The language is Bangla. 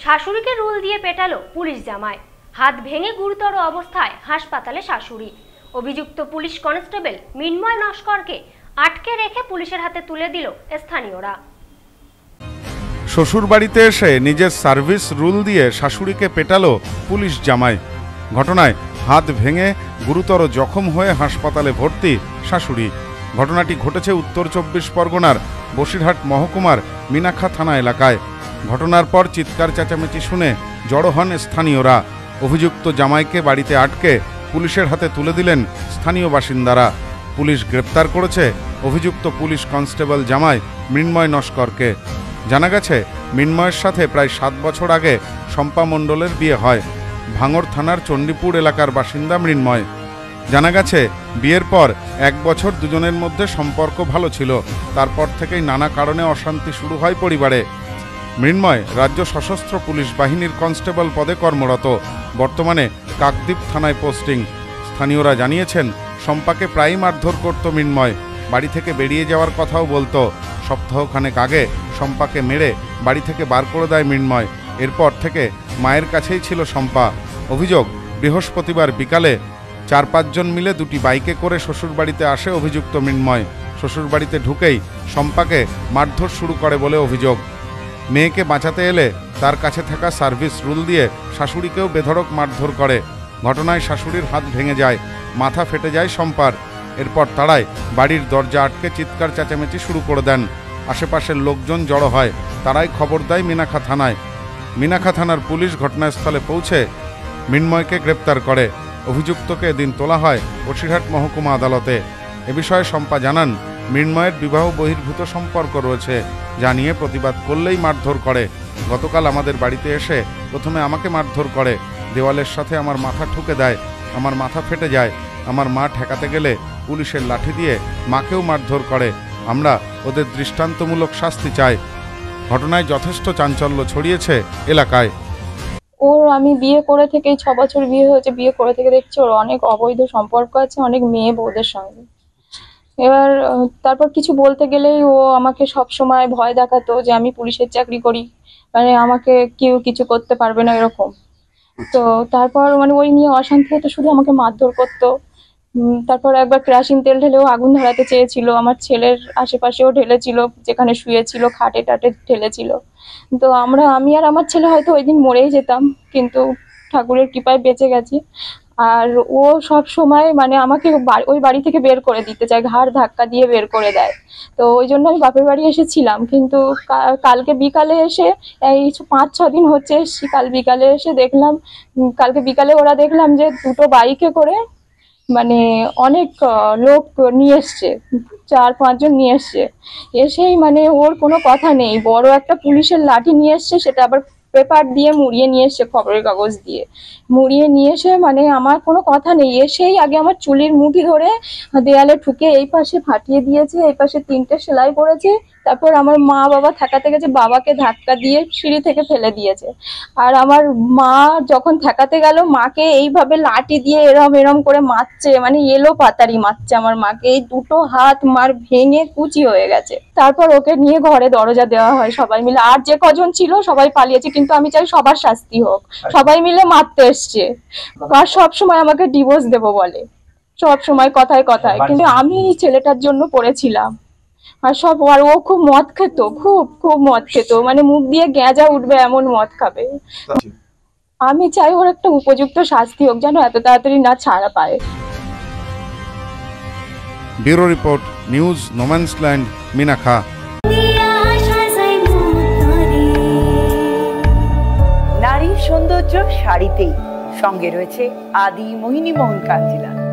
শাশুড়িকে রুল দিয়ে পেটালো পুলিশ জামাই, হাত ভেঙে গুরুতর অবস্থায় হাসপাতালে শাশুড়ি। অভিযুক্ত পুলিশ কনস্টেবল মৃন্ময় নস্করকে আটকে রেখে পুলিশের হাতে তুলে দিল স্থানীয়রা। শ্বশুর বাড়িতে এসে নিজের সার্ভিস রুল দিয়ে শাশুড়িকে পেটালো পুলিশ জামাই। ঘটনায় হাত ভেঙে গুরুতর জখম হয়ে হাসপাতালে ভর্তি শাশুড়ি। ঘটনাটি ঘটেছে উত্তর 24 পরগনার বসিরহাট মহকুমার মিনাখা থানা এলাকায়। ঘটনার পর চিৎকার চেঁচামেচি শুনে জড়ো হন স্থানীয়রা। অভিযুক্ত জামাইকে বাড়িতে আটকে পুলিশের হাতে তুলে দিলেন স্থানীয় বাসিন্দারা। পুলিশ গ্রেপ্তার করেছে অভিযুক্ত পুলিশ কনস্টেবল জামাই মৃন্ময় নস্করকে। জানা গেছে, মৃন্ময়ের সাথে প্রায় 7 বছর আগে শম্পা মণ্ডলের বিয়ে হয়। ভাঙড় থানার চণ্ডীপুর এলাকার বাসিন্দা মৃন্ময়। জানা গেছে, বিয়ের পর 1 বছর দুজনের মধ্যে সম্পর্ক ভালো ছিল। তারপর থেকেই নানা কারণে অশান্তি শুরু হয় পরিবারে। মৃন্ময় রাজ্য সশস্ত্র পুলিশ বাহিনীর কনস্টেবল পদে কর্মরত। বর্তমানে কাকদ্বীপ থানায় পোস্টিং। স্থানীয়রা জানিয়েছেন, শম্পাকে প্রায়ই মারধর করত মৃন্ময়। বাড়ি থেকে বেরিয়ে যাওয়ার কথাও বলতো। সপ্তাহখানেক আগে শম্পাকে মেরে বাড়ি থেকে বার করে দেয় মৃন্ময়। এরপর থেকে মায়ের কাছেই ছিল শম্পা। অভিযোগ, বৃহস্পতিবার বিকালে 4-5 জন মিলে 2টি বাইকে করে শ্বশুরবাড়িতে আসে অভিযুক্ত মৃন্ময়। শ্বশুরবাড়িতে ঢুকেই শম্পাকে মারধর শুরু করে বলে অভিযোগ। মেয়েকে বাঁচাতে এলে তার কাছে থাকা সার্ভিস রুল দিয়ে শাশুড়িকেও বেধড়ক মারধর করে। ঘটনায় শাশুড়ির হাত ভেঙে যায়, মাথা ফেটে যায় শম্পার। এরপর তারাই বাড়ির দরজা আটকে চিৎকার চেঁচামেচি শুরু করে দেন। আশেপাশের লোকজন জড়ো হয়, তারাই খবর দেয় মিনাখা থানায়। মিনাখা থানার পুলিশ ঘটনাস্থলে পৌঁছে মৃন্ময়কে গ্রেপ্তার করে। অভিযুক্তকে এদিন তোলা হয় বসিরহাট মহকুমা আদালতে। এ বিষয়ে শম্পা জানান, মৃন্ময়ের বিবাহ বহির্ভূত সম্পর্ক রয়েছে, যা নিয়ে প্রতিবাদ করলেই মারধর করে। গতকাল আমাদের বাড়িতে এসে প্রথমে আমাকে মারধর করে, দেওয়ালের সাথে আমার মাথা ঠুকে দেয়, আমার মাথা ফেটে যায়। আমার মা ঠেকাতে গেলে পুলিশের লাঠি দিয়ে মাকেও মারধর করে। আমরা ওদের দৃষ্টান্তমূলক শাস্তি চাই। ঘটনায় যথেষ্ট চাঞ্চল্য ছড়িয়েছে এলাকায়। ওর আমি বিয়ে করে থেকেই 6 বছর বিয়ে হয়েছে, বিয়ে করে থেকে দেখছি ওর অনেক অবৈধ সম্পর্ক আছে অনেক মেয়ে বউদের সঙ্গে। এবার তারপর কিছু বলতে গেলেই ও আমাকে সব সময় ভয় দেখাতো যে আমি পুলিশের চাকরি করি, মানে আমাকে কেউ কিছু করতে পারবে না এরকম। তো তারপর মানে ওই নিয়ে অশান্তি হতো, শুধু আমাকে মারধর করতো। তারপর একবার কেরোসিন তেল ঢেলেও আগুন ধরাতে চেয়েছিল, আমার ছেলের আশেপাশেও ঢেলেছিল, যেখানে শুয়েছিল খাটে টাটে ঢেলেছিল। তো আমি আর আমার ছেলে হয়তো ওই দিন মরেই যেতাম, কিন্তু ঠাকুরের কৃপায় বেঁচে গেছি। আর ও সব সময় মানে আমাকে ওই বাড়ি থেকে বের করে দিতে চায়, ঘাড় ধাক্কা দিয়ে বের করে দেয়। তো ওই জন্য আমি বাপের বাড়ি এসেছিলাম, কিন্তু কালকে বিকালে এসে এই 5-6 দিন হচ্ছে, কাল বিকালে এসে দেখলাম, কালকে বিকালে ওরা দেখলাম যে 2টো বাইকে করে মানে অনেক লোক নিয়ে এসছে, 4-5 জন নিয়ে এসছে। এসেই মানে ওর কোনো কথা নেই, বড় একটা পুলিশের লাঠি নিয়ে এসছে, সেটা আবার পেপার দিয়ে মুড়িয়ে নিয়ে এসছে, খবরের কাগজ দিয়ে মুড়িয়ে নিয়ে এসে মানে আমার কোনো কথা নেই, এসেই আগে আমার চুলের মুঠি ধরে দেয়ালে ঠুকে এই পাশে ফাটিয়ে দিয়েছে, এই পাশে 3টে সেলাই করেছে। তারপর আমার মা বাবা ঠেকাতে গেছে, বাবাকে ধাক্কা দিয়ে সিঁড়ি থেকে ফেলে দিয়েছে। আর আমার মা যখন ঠেকাতে গেল, মাকে এইভাবে লাঠি দিয়ে এরম করে মারছে, মানে এলো পাতারি মারছে আমার মাকে। এই 2টো হাত মার ভেঙে কুচি হয়ে গেছে। তারপর ওকে নিয়ে ঘরে দরজা দেওয়া হয় সবাই মিলে, আর যে কজন ছিল সবাই পালিয়েছে, কিন্তু আমি চাই সবার শাস্তি হোক। সবাই মিলে মারতে এসছে, আর সবসময় আমাকে ডিভোর্স দেবো বলে, সব সময় কথায় কথায়। কিন্তু আমি ছেলেটার জন্য পড়েছিলাম। আর ও খুব মদ খেত, খুব মদ খেত, মানে মুখ দিয়ে গেঁজা উঠবে এমন মদ খাবে। আমি চাই ওর একটা উপযুক্ত শাস্তি হোক, যেন এত তাড়াতাড়ি না ছাড়া পায়। Bureau report, news, no man's land, Minakha. নারীর সৌন্দর্য শাড়িতেই, সঙ্গে রয়েছে আদি মোহিনী মোহন কাঞ্জিলা।